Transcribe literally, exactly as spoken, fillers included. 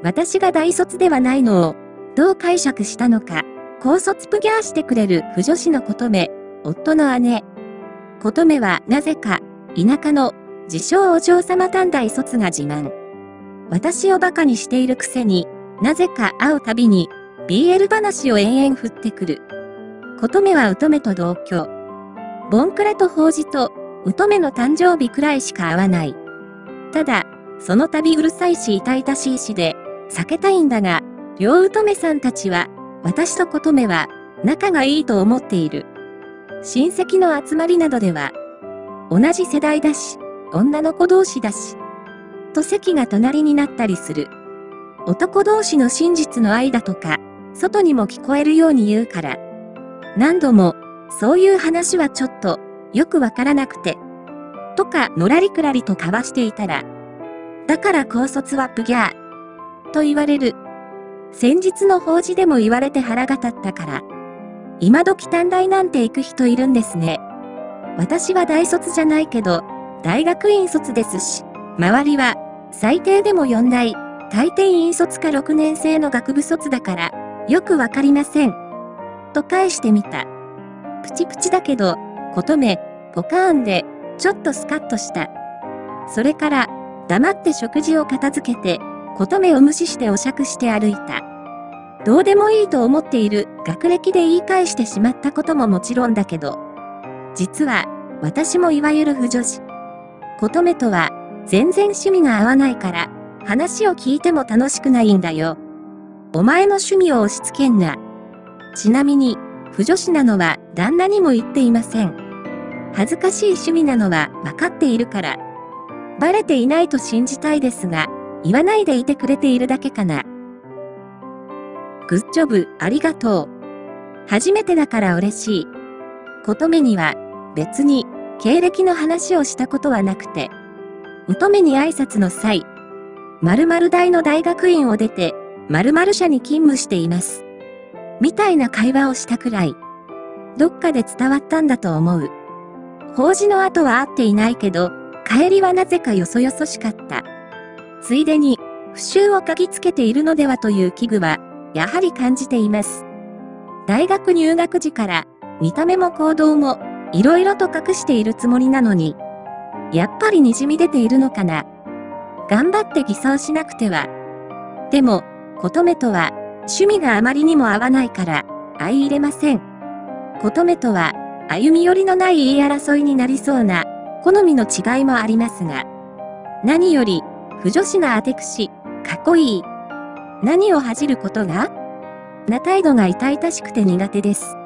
私が大卒ではないのを、どう解釈したのか、高卒プギャーしてくれる腐女子の琴目、夫の姉。琴目はなぜか、田舎の、自称お嬢様短大卒が自慢。私を馬鹿にしているくせに、なぜか会うたびに、ビーエル 話を延々振ってくる。琴目は乙女と同居。ボンクラと法事と、乙女の誕生日くらいしか会わない。ただ、その度うるさいし痛々しいしで、避けたいんだが、両乙女さんたちは、私と琴目は、仲がいいと思っている。親戚の集まりなどでは、同じ世代だし、女の子同士だし、と席が隣になったりする。男同士の真実の愛だとか、外にも聞こえるように言うから。何度も、そういう話はちょっと、よくわからなくて。とか、のらりくらりと交わしていたら、だから高卒はプギャー。と言われる。先日の法事でも言われて腹が立ったから。今時短大なんて行く人いるんですね。私は大卒じゃないけど、大学院卒ですし、周りは、最低でもよん大、大抵院卒かろくねん生の学部卒だから、よくわかりません。と返してみた。プチプチだけど、琴目、ポカーンで、ちょっとスカッとした。それから、黙って食事を片付けて、琴目を無視してお酌して歩いた。どうでもいいと思っている学歴で言い返してしまったことももちろんだけど、実は、私もいわゆる腐女子。琴目とは、全然趣味が合わないから、話を聞いても楽しくないんだよ。お前の趣味を押し付けんな。ちなみに、腐女子なのは旦那にも言っていません。恥ずかしい趣味なのは分かっているから。バレていないと信じたいですが、言わないでいてくれているだけかな。グッジョブ、ありがとう。初めてだから嬉しい。琴目には、別に、経歴の話をしたことはなくて、乙女に挨拶の際、〇〇大の大学院を出て、〇〇社に勤務しています。みたいな会話をしたくらい、どっかで伝わったんだと思う。法事の後は会っていないけど、帰りはなぜかよそよそしかった。ついでに、復讐を嗅ぎつけているのではという危惧は、やはり感じています。大学入学時から、見た目も行動も、いろいろと隠しているつもりなのに、やっぱり滲み出ているのかな。頑張って偽装しなくては。でも、琴目とは、趣味があまりにも合わないから、相入れません。琴目とは、歩み寄りのない言い争いになりそうな、好みの違いもありますが。何より、腐女子なあてくし、かっこいい。何を恥じることがな態度が痛々しくて苦手です。